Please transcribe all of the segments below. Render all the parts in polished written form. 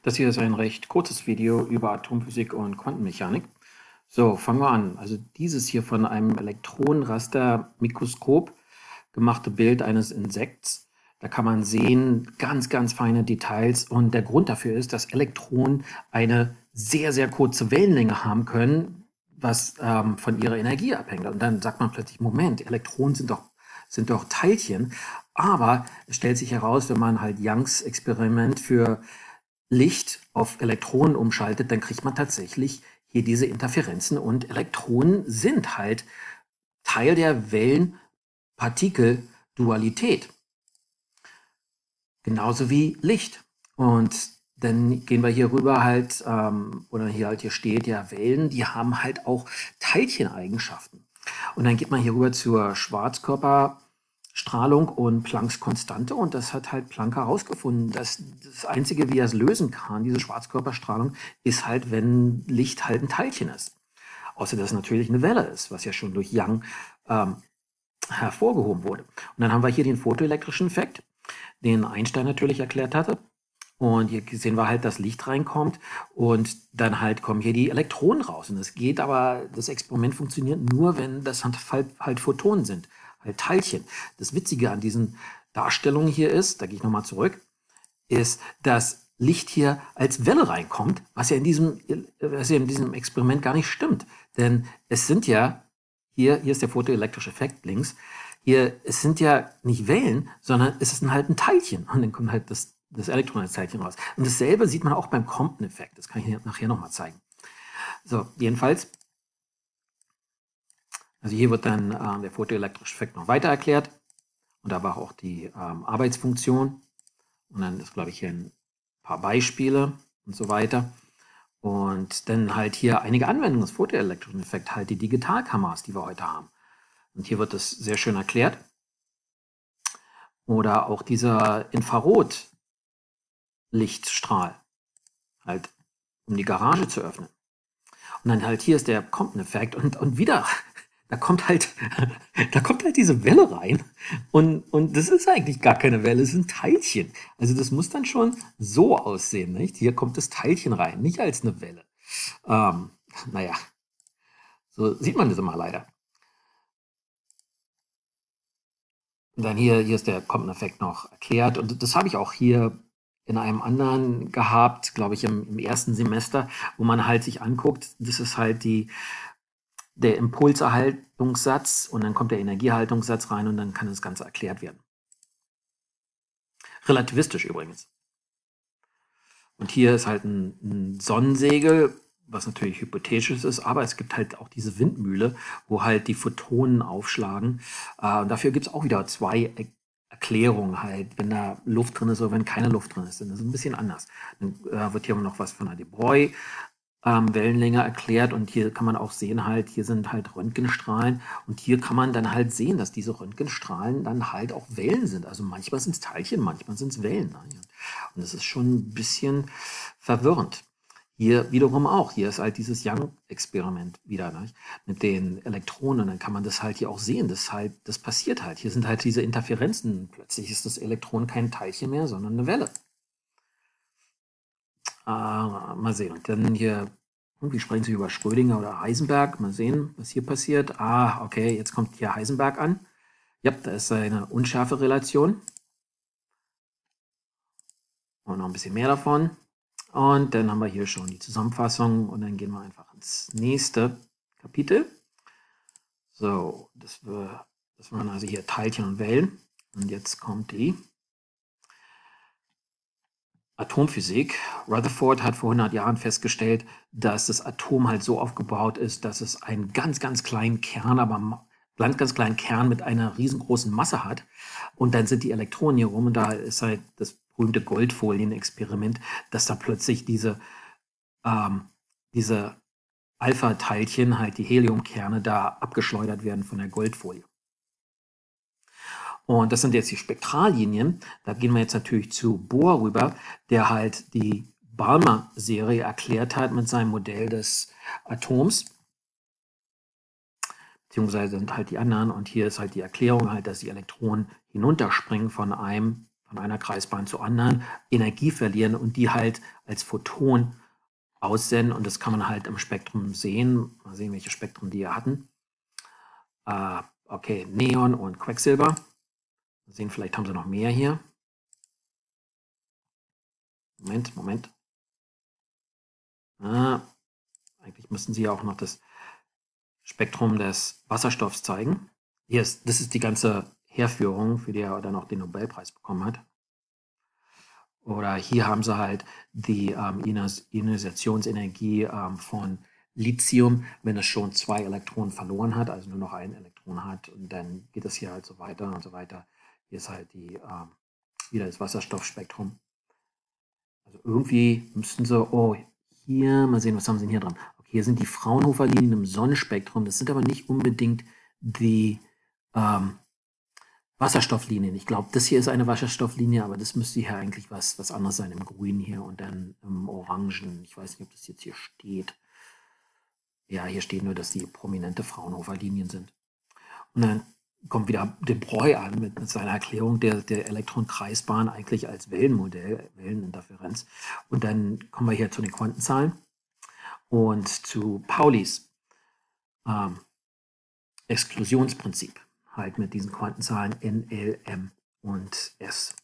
Das hier ist ein recht kurzes Video über Atomphysik und Quantenmechanik. So, fangen wir an. Also dieses hier von einem Elektronenrastermikroskop gemachte Bild eines Insekts. Da kann man sehen, ganz feine Details. Und der Grund dafür ist, dass Elektronen eine sehr kurze Wellenlänge haben können, was von ihrer Energie abhängt. Und dann sagt man plötzlich, Moment, Elektronen sind doch Teilchen. Aber es stellt sich heraus, wenn man halt Youngs Experiment für Licht auf Elektronen umschaltet, dann kriegt man tatsächlich hier diese Interferenzen, und Elektronen sind halt Teil der Wellen-Partikel-Dualität. Genauso wie Licht. Und dann gehen wir hier rüber halt, oder hier steht ja, Wellen, die haben halt auch Teilcheneigenschaften. Und dann geht man hier rüber zur Schwarzkörperstrahlung und Plancks Konstante, und das hat halt Planck herausgefunden, dass das Einzige, wie er es lösen kann, diese Schwarzkörperstrahlung, ist halt, wenn Licht halt ein Teilchen ist. Außer dass es natürlich eine Welle ist, was ja schon durch Young hervorgehoben wurde. Und dann haben wir hier den photoelektrischen Effekt, den Einstein natürlich erklärt hatte. Und hier sehen wir halt, dass Licht reinkommt und dann halt kommen hier die Elektronen raus. Und es geht aber, das Experiment funktioniert nur, wenn das halt Photonen sind, halt Teilchen. Das Witzige an diesen Darstellungen hier ist, da gehe ich nochmal zurück, ist, dass Licht hier als Welle reinkommt, was ja in diesem Experiment gar nicht stimmt. Denn es sind ja, hier ist der photoelektrische Effekt links, hier, es sind ja nicht Wellen, sondern es ist halt ein Teilchen. Und dann kommt halt das Elektron als Teilchen raus. Und dasselbe sieht man auch beim Compton-Effekt. Das kann ich nachher nochmal zeigen. So, jedenfalls, also hier wird dann der photoelektrische Effekt noch weiter erklärt. Und da war auch die Arbeitsfunktion. Und dann ist, glaube ich, hier ein paar Beispiele und so weiter. Und dann halt hier einige Anwendungen des photoelektrischen Effekts, halt die Digitalkameras, die wir heute haben. Und hier wird das sehr schön erklärt. Oder auch dieser Infrarotlichtstrahl, halt um die Garage zu öffnen. Und dann halt hier ist der Compton-Effekt und wieder, da kommt halt diese Welle rein und das ist eigentlich gar keine Welle, es ist ein Teilchen. Also das muss dann schon so aussehen, nicht? Hier kommt das Teilchen rein, nicht als eine Welle. Naja, so sieht man das immer leider. Und dann hier ist der Compton-Effekt noch erklärt, und das habe ich auch hier in einem anderen gehabt, glaube ich, im ersten Semester, wo man halt sich anguckt, das ist halt der Impulserhaltungssatz, und dann kommt der Energieerhaltungssatz rein, und dann kann das Ganze erklärt werden. Relativistisch übrigens. Und hier ist halt ein Sonnensegel, was natürlich hypothetisch ist, aber es gibt halt auch diese Windmühle, wo halt die Photonen aufschlagen. Und dafür gibt es auch wieder zwei Erklärungen halt, wenn da Luft drin ist oder wenn keine Luft drin ist. Dann ist es ein bisschen anders. Dann wird hier noch was von der De Broglie Wellenlänge erklärt, und hier kann man auch sehen halt, hier sind halt Röntgenstrahlen, und hier kann man dann halt sehen, dass diese Röntgenstrahlen dann halt auch Wellen sind. Also manchmal sind es Teilchen, manchmal sind es Wellen. Und das ist schon ein bisschen verwirrend. Hier wiederum auch, hier ist halt dieses Young-Experiment wieder, nicht? Mit den Elektronen, und dann kann man das halt hier auch sehen, das passiert halt. Hier sind halt diese Interferenzen, plötzlich ist das Elektron kein Teilchen mehr, sondern eine Welle. Mal sehen. Und dann hier, irgendwie sprechen sie über Schrödinger oder Heisenberg. Mal sehen, was hier passiert. Okay, jetzt kommt hier Heisenberg an. Ja, da ist eine unscharfe Relation. Und noch ein bisschen mehr davon. Und dann haben wir hier schon die Zusammenfassung, und dann gehen wir einfach ins nächste Kapitel. So, das waren also hier Teilchen und Wellen. Und jetzt kommt die Atomphysik. Rutherford hat vor 100 Jahren festgestellt, dass das Atom halt so aufgebaut ist, dass es einen ganz kleinen Kern, aber ganz kleinen Kern mit einer riesengroßen Masse hat. Und dann sind die Elektronen hier rum, und da ist halt das berühmte Goldfolien-Experiment, dass da plötzlich diese Alpha-Teilchen, halt die Heliumkerne, da abgeschleudert werden von der Goldfolie. Und das sind jetzt die Spektrallinien. Da gehen wir jetzt natürlich zu Bohr rüber, der halt die Balmer-Serie erklärt hat mit seinem Modell des Atoms. Beziehungsweise sind halt die anderen. Und hier ist halt die Erklärung halt, dass die Elektronen hinunterspringen von einem von einer Kreisbahn zur anderen Energie verlieren und die halt als Photon aussenden. Und das kann man halt im Spektrum sehen. Mal sehen, welche Spektren die hier hatten. Okay, Neon und Quecksilber. Mal sehen, vielleicht haben sie noch mehr hier. Moment. Eigentlich müssten sie ja auch noch das Spektrum des Wasserstoffs zeigen. Das ist die ganze Herführung, für die er dann auch den Nobelpreis bekommen hat. Oder hier haben sie halt die Ionisationsenergie von Lithium, wenn es schon 2 Elektronen verloren hat, also nur noch ein Elektron hat, und dann geht es hier halt so weiter und so weiter. Hier ist halt wieder das Wasserstoffspektrum. Also irgendwie müssten sie, hier, mal sehen, was haben sie denn hier dran? Okay, hier sind die Fraunhofer-Linien im Sonnenspektrum. Das sind aber nicht unbedingt die Wasserstofflinien. Ich glaube, das hier ist eine Wasserstofflinie, aber das müsste hier eigentlich was anderes sein, im Grün hier und dann im Orangen. Ich weiß nicht, ob das jetzt hier steht. Ja, hier steht nur, dass die prominente Fraunhofer-Linien sind. Und dann kommt wieder de Broglie an mit seiner Erklärung der Elektronkreisbahn eigentlich als Wellenmodell, Welleninterferenz. Und dann kommen wir hier zu den Quantenzahlen und zu Paulis Exklusionsprinzip, halt mit diesen Quantenzahlen N, L, M und S.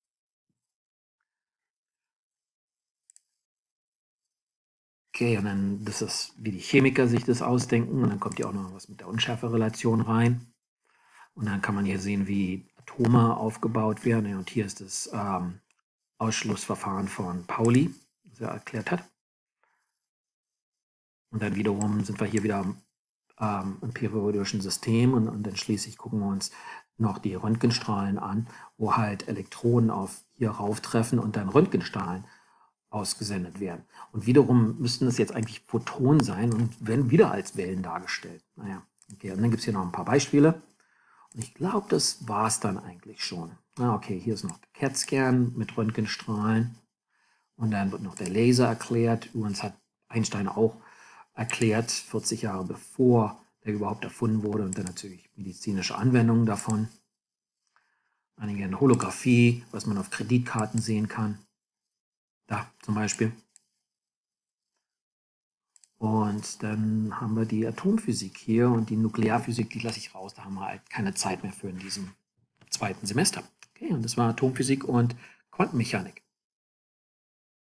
Okay, und dann, das ist, wie die Chemiker sich das ausdenken, und dann kommt ja auch noch was mit der Unschärferelation rein. Und dann kann man hier sehen, wie Atome aufgebaut werden. Und hier ist das Ausschlussverfahren von Pauli, das er erklärt hat. Und dann wiederum sind wir hier wieder im periodischen System, und dann schließlich gucken wir uns noch die Röntgenstrahlen an, wo halt Elektronen auf hier rauftreffen und dann Röntgenstrahlen ausgesendet werden. Und wiederum müssten das jetzt eigentlich Photonen sein und werden wieder als Wellen dargestellt. Naja, okay, und dann gibt es hier noch ein paar Beispiele. Und ich glaube, das war es dann eigentlich schon. Okay, hier ist noch der CAT-Scan mit Röntgenstrahlen. Und dann wird noch der Laser erklärt. Übrigens hat Einstein auch erklärt, 40 Jahre bevor der überhaupt erfunden wurde, und dann natürlich medizinische Anwendungen davon. Einige in Holographie, was man auf Kreditkarten sehen kann. Da zum Beispiel. Und dann haben wir die Atomphysik hier, und die Nuklearphysik, die lasse ich raus. Da haben wir halt keine Zeit mehr für in diesem 2. Semester. Okay, und das war Atomphysik und Quantenmechanik.